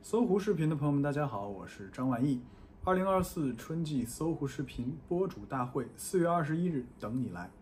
搜狐视频的朋友们，大家好，我是张万毅。2024春季搜狐视频播主大会4月21日等你来。